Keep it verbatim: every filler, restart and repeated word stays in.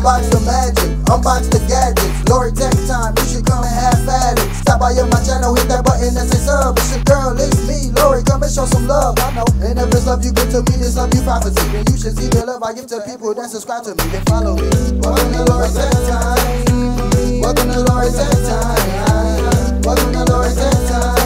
Unbox the magic, unbox the gadgets. Lori Tech time, you should come and have at it. Stop by on my channel, hit that button that say sub. It's your girl, it's me, Lori, come and show some love. I know, and if it's love you give to me, it's love you prophecy. And you should see the love I give to people that subscribe to me and follow me. Welcome to Lori Tech time. Welcome to Lori Tech time. Welcome to Lori Tech time.